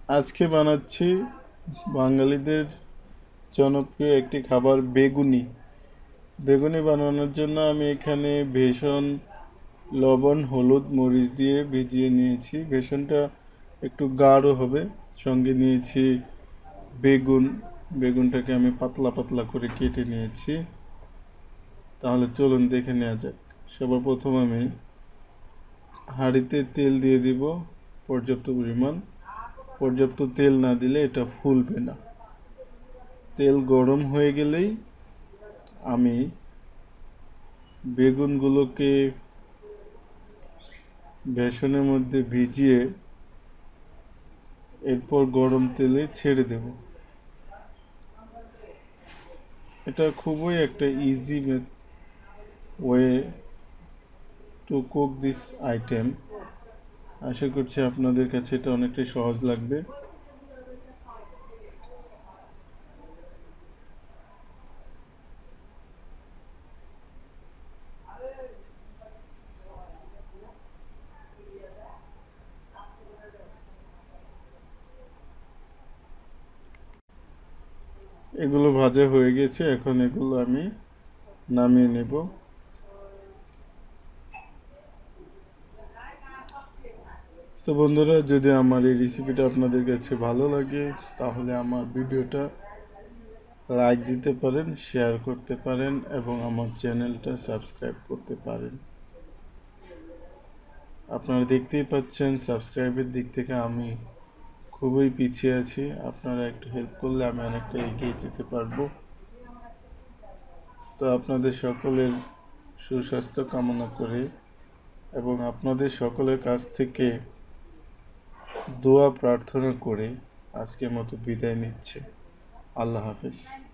আজকে বানাচ্ছি বাঙালিদের জনপ্রিয় একটি খাবার বেগুনি। বেগুনি বানানোর জন্য আমি এখানে বেসন, লবণ, হলুদ, মরিচ দিয়ে ভিজিয়ে নিয়েছি। বেসনটা একটু গাঢ় হবে। সঙ্গে নিয়েছি বেগুন। বেগুনটাকে আমি পাতলা পাতলা করে কেটে নিয়েছি। তাহলে চলুন দেখে নেওয়া যাক। সবার প্রথম আমি হাঁড়িতে তেল দিয়ে দিব পর্যাপ্ত পরিমাণ। পর্যাপ্ত তেল না দিলে এটা ফুলবে না। তেল গরম হয়ে গেলেই আমি বেগুনগুলোকে বেসনের মধ্যে ভিজিয়ে এরপর গরম তেলে ছেড়ে দেব। এটা খুবই একটা easy way to cook this item. আশা করছি আপনাদের কাছে এটা অনেকটাই সহজ লাগবে। এগুলো ভাজা হয়ে গেছে, এখন এগুলো আমি নামিয়ে নেব। তো বন্ধুরা, যদি আমার এই রেসিপিটা আপনাদের কাছে ভালো লাগে তাহলে আমার ভিডিওটা লাইক দিতে পারেন, শেয়ার করতে পারেন এবং আমার চ্যানেলটা সাবস্ক্রাইব করতে পারেন। আপনারা দেখতেই পাচ্ছেন সাবস্ক্রাইবের দিক থেকে আমি খুবই পিছিয়ে আছি। আপনারা একটু হেল্প করলে আমি অনেকটা এগিয়ে যেতে পারবো। তো আপনাদের সকলের সুস্বাস্থ্য কামনা করে এবং আপনাদের সকলের কাছ থেকে দোয়া প্রার্থনা করে আজকের মতো বিদায় নিচ্ছে। আল্লাহ হাফেজ।